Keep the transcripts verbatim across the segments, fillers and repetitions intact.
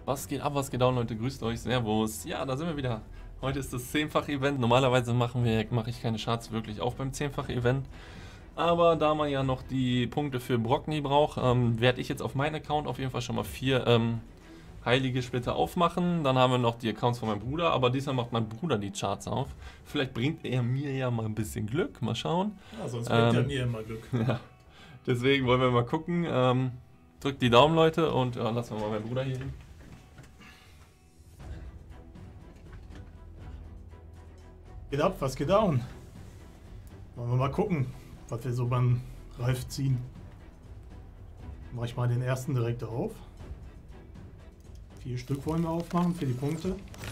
Was geht ab, was geht down, Leute? Grüßt euch, Servus. Ja, da sind wir wieder. Heute ist das zehnfach-Event. Normalerweise machen wir, mache ich keine Charts wirklich auf beim zehnfach-Event. Aber da man ja noch die Punkte für Brockny braucht, ähm, werde ich jetzt auf meinen Account auf jeden Fall schon mal vier ähm, heilige Splitter aufmachen. Dann haben wir noch die Accounts von meinem Bruder, aber diesmal macht mein Bruder die Charts auf. Vielleicht bringt er mir ja mal ein bisschen Glück. Mal schauen. Ja, sonst bringt ähm, ja mir immer Glück. Ja. Deswegen wollen wir mal gucken. Ähm, drückt die Daumen, Leute, und ja, lassen wir mal meinen Bruder hier hin. Geht ab, was geht down? Wollen wir mal gucken, was wir so beim Ralf ziehen. Mach ich mal den ersten direkt auf. Vier Stück wollen wir aufmachen für die Punkte.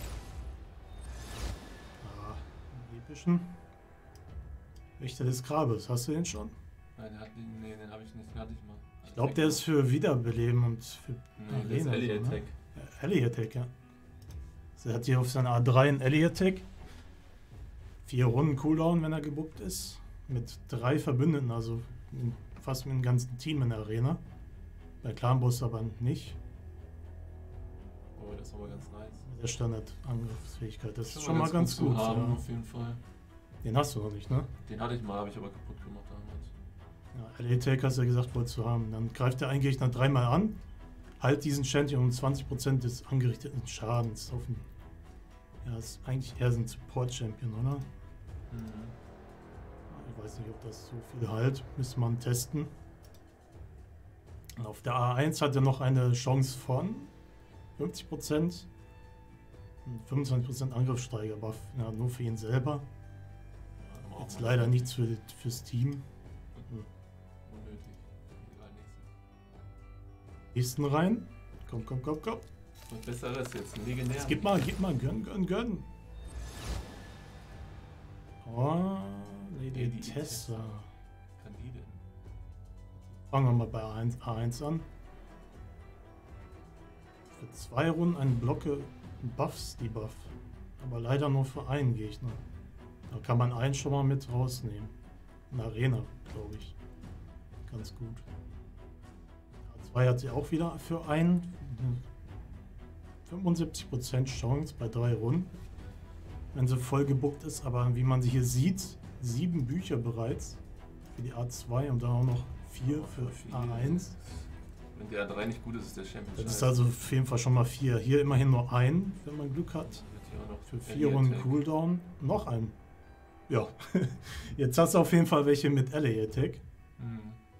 Ah, einen epischen. Wächter des Grabes, hast du den schon? Nein, den, hat, nee, den habe ich nicht, den hatte ich mal. Ich glaube, der ist für Wiederbeleben und für Nee, das ist Ellie so, ne? Attack. Ja, Ellie Attack, ja. Also er hat hier auf seiner A drei einen Ellie Attack. Vier Runden Cooldown, wenn er gebuckt ist. Mit drei Verbündeten, also fast mit dem ganzen Team in der Arena. Bei Clanboss aber nicht. Oh, das ist aber ganz nice. Mit der Standard-Angriffsfähigkeit. Das ist Schon schon mal ganz gut. zu haben, Ja. auf jeden Fall. Den hast du noch nicht, ne? Den hatte ich mal, habe ich aber kaputt gemacht damals. Ja, Ellie Attack hast du ja gesagt, wolltest du haben. Dann greift der einen Gegner dreimal an. Halt diesen Champion um zwanzig Prozent des angerichteten Schadens auf den. Ja, ist eigentlich eher so ein Support-Champion, oder? Mhm. Ich weiß nicht, ob das so viel halt. Müsste man testen. Und auf der A eins hat er noch eine Chance von fünfzig Prozent und fünfundzwanzig Prozent Angriffssteiger-Buff. Ja, nur für ihn selber. Ja, Jetzt leider nichts für, fürs Team. Hm. Unnötig. Egal, nächste. Nächsten rein. Komm, komm, komm, komm. Was Besseres jetzt, ein legendär. Jetzt gib mal, gib mal, gönn, gönn, gönn. Oh, Lady Lady Tessa. Kann die denn? Fangen wir mal bei A eins, A eins an. Für zwei Runden ein Blocke Buffs, die Buff. Aber leider nur für einen Gegner. Da kann man einen schon mal mit rausnehmen. Eine Arena, glaube ich. Ganz gut. A zwei hat sie auch wieder für einen. fünfundsiebzig Prozent Chance bei drei Runden. Wenn sie voll gebuckt ist, aber wie man sie hier sieht, sieben Bücher bereits für die A zwei und dann auch noch vier für A eins. Wenn der A drei nicht gut ist, ist der Champion. Das ist also auf jeden Fall schon mal vier. Hier immerhin nur ein, wenn man Glück hat. Für vier Runden Cooldown. Noch ein. Ja, jetzt hast du auf jeden Fall welche mit Ellie Attack. Mhm.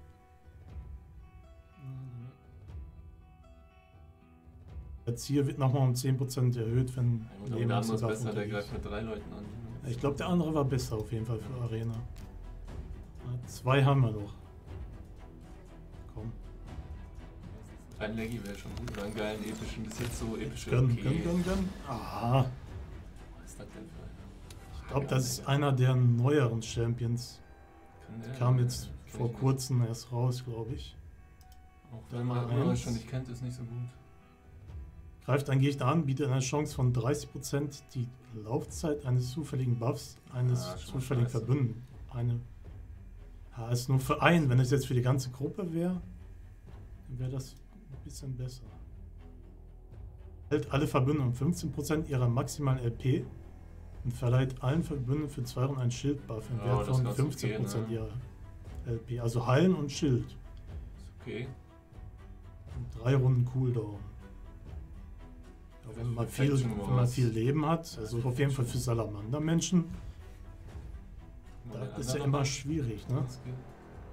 Jetzt hier wird nochmal um zehn Prozent erhöht, wenn Ja, Leben der andere ist sogar besser, der unterliegt. greift mit drei Leuten an. Ich glaube, der andere war besser auf jeden Fall für Arena. Ja, zwei haben wir noch. Komm. Ein Leggy wäre schon gut, oder einen geilen epischen, bis jetzt so epische. Gönn, Okay. gönn, gönn, gönn. Ah, Was ist das denn für einer? ich glaube, das ist einer der neueren Champions. Kann der, Kam jetzt kenn vor ich nicht. kurzem erst raus, glaube ich. Auch wenn man Eins. man schon nicht kennt, ist nicht so gut. Greift ein Gegner an, bietet eine Chance von dreißig Prozent die Laufzeit eines zufälligen Buffs, eines Ah, schon zufälligen scheiße. Verbündeten. Eine. Ja, ist nur für einen. Wenn es jetzt für die ganze Gruppe wäre, dann wäre das ein bisschen besser. Hält alle Verbündeten um fünfzehn Prozent ihrer maximalen L P und verleiht allen Verbündeten für zwei Runden einen Schildbuff im Ja, Wert das von kannst fünfzehn Prozent okay, ne? ihrer L P. Also Heilen und Schild. Ist okay. Und drei Runden Cooldown. Ja, wenn, man viel, Perfection wenn man Wars. viel Leben hat, also auf jeden Fall für Salamander-Menschen, Mal da den ist ja anderen immer mal. schwierig, ne? Das geht.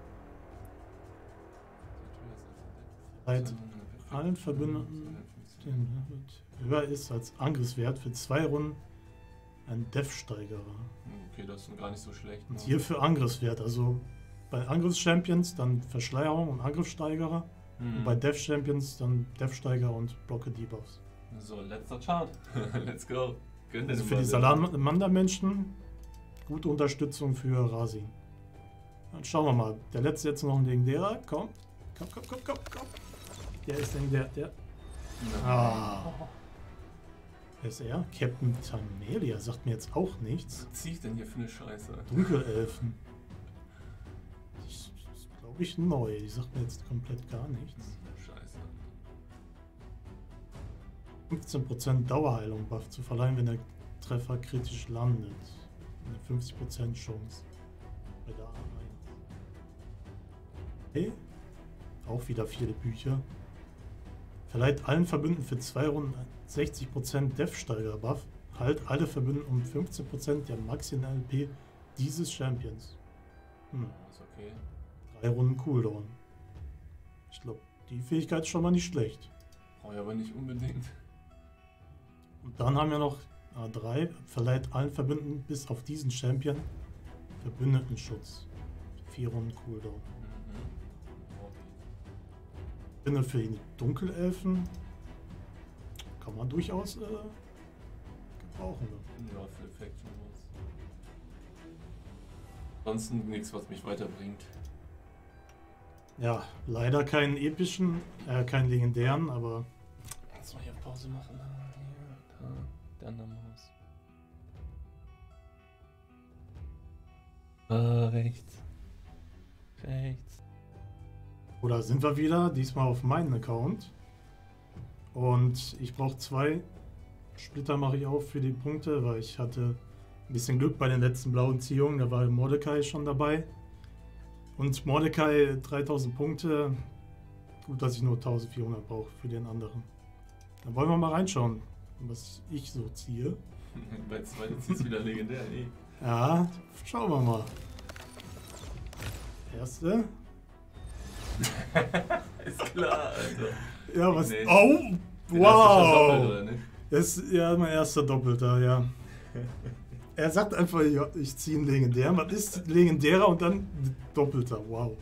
Halt allen Verbündeten, den höher ist als Angriffswert für zwei Runden ein Death-Steigerer. Okay, das ist gar nicht so schlecht. Und Ne? hier für Angriffswert, also bei Angriffs-Champions dann Verschleierung und Angriffssteigerer. Hm. Und bei Death-Champions dann Death-Steiger und Blocke Debuffs. So, letzter Chart. Let's go. Gönn dir Also den für die mal, Salamander-Menschen gute Unterstützung für Rasin. Dann schauen wir mal. Der letzte jetzt noch ein legendärer. Komm. Komm, komm, komm, komm, komm. Der ist legendär. Der. bitte. Ah. Wer ist er? Captain Tamelia sagt mir jetzt auch nichts. Was zieh ich denn hier für eine Scheiße? Dunkelelfen. Das ist, glaube ich, neu. Die sagt mir jetzt komplett gar nichts. Scheiße. fünfzehn Prozent Dauerheilung Buff zu verleihen, wenn der Treffer kritisch landet. Eine fünfzig Prozent Chance bei der A eins. Okay. Auch wieder viele Bücher. Verleiht allen Verbündeten für zwei Runden sechzig Prozent Death-Steiger Buff. Halt alle Verbündeten um fünfzehn Prozent der maximalen L P dieses Champions. Hm. Ist okay. Drei Runden Cooldown. Ich glaube, die Fähigkeit ist schon mal nicht schlecht. Brauche ich aber nicht unbedingt. Und dann haben wir noch A drei. Verleiht allen Verbündeten bis auf diesen Champion Verbündetenschutz. Vier Runden Cooldown. Mhm. Finde für ihn die Dunkelelfen kann man durchaus äh, gebrauchen. Ne? Ja, für Faction Wars. Ansonsten nichts, was mich weiterbringt. Ja, leider keinen epischen, äh, keinen legendären, aber. Lass mal hier Pause machen. Hier, da, der andere Maus. Ah, rechts. Rechts. Oder sind wir wieder, diesmal auf meinen Account. Und ich brauche zwei Splitter, mache ich auf für die Punkte, weil ich hatte ein bisschen Glück bei den letzten blauen Ziehungen. Da war Mordecai schon dabei. Und Mordecai dreitausend Punkte. Gut, dass ich nur eintausendvierhundert brauche für den anderen. Dann wollen wir mal reinschauen, was ich so ziehe. Bei zwei ziehst du wieder legendär, eh. Ja, schauen wir mal. Erste. Ist klar, Alter. Ja, was? Nee. Oh! Den hast du schon doppelt, Wow! oder nicht? Das ist ja mein erster Doppelter, ja. Er sagt einfach, ja, ich ziehe einen legendären. Was ist legendärer und dann Doppelter? Wow.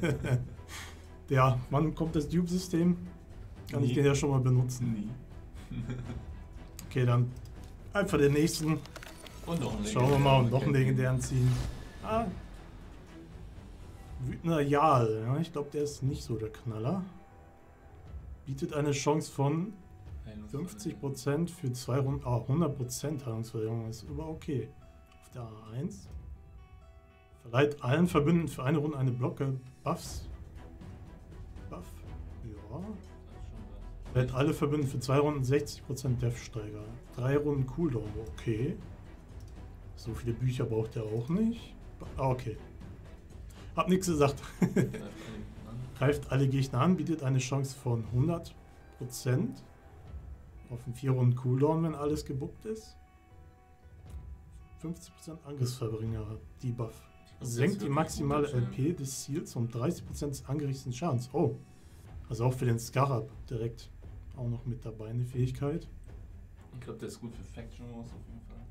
Ja, wann kommt das Dupe-System? Kann Nie. ich den ja schon mal benutzen. Nie. Okay, dann einfach den nächsten. Und noch einen Schauen wir mal und noch einen Okay. legendären ziehen. Ah. Wütender Jarl. Ja, ich glaube, der ist nicht so der Knaller. Bietet eine Chance von fünfzig Prozent für zwei Runden. Ah, hundert Prozent Heilungsverringerung ist aber okay. Auf der A eins. Verleiht allen Verbündeten für eine Runde eine Blocke Buffs. Buff. Ja. Verleiht alle Verbündeten für zwei Runden sechzig Prozent Death-Steiger. Drei Runden Cooldown. Okay. So viele Bücher braucht er auch nicht. Ah, okay. Hab nichts gesagt. Greift alle Gegner an, bietet eine Chance von hundert Prozent auf einen vier Runden Cooldown, wenn alles gebuckt ist. fünfzig Prozent Angriffsverringerer, Debuff. Senkt die maximale L P des Ziels um dreißig Prozent des angerichteten Schadens. Oh, also auch für den Scarab direkt auch noch mit dabei eine Fähigkeit. Ich glaube, der ist gut für Faction Wars auf jeden Fall.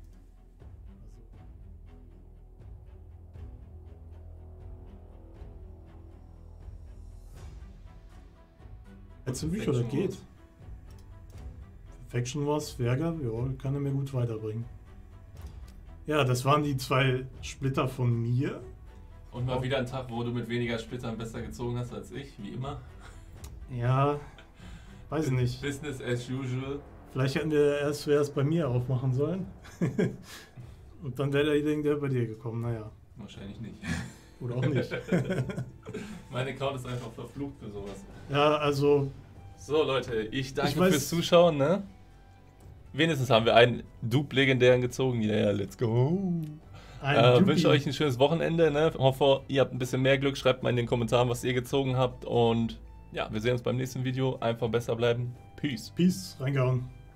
Letzte Bücher, das geht. Faction Wars, Zwerger, ja, kann er mir gut weiterbringen. Ja, das waren die zwei Splitter von mir. Und mal wieder ein Tag, wo du mit weniger Splittern besser gezogen hast als ich, wie immer. Ja, weiß nicht. Business as usual. Vielleicht hätten wir erst zuerst bei mir aufmachen sollen. Und dann wäre der legendär bei dir gekommen, naja. Wahrscheinlich nicht. Oder auch nicht. Mein Account ist einfach verflucht für sowas. Ja, also. So Leute, ich danke Ich weiß- fürs Zuschauen, ne? Wenigstens haben wir einen Dupe-Legendären gezogen. Ja, yeah, let's go. Ein Äh, Dupi. wünsche euch ein schönes Wochenende, ne? Hoffe, ihr habt ein bisschen mehr Glück. Schreibt mal in den Kommentaren, was ihr gezogen habt. Und ja, wir sehen uns beim nächsten Video. Einfach besser bleiben. Peace. Peace, reingehauen.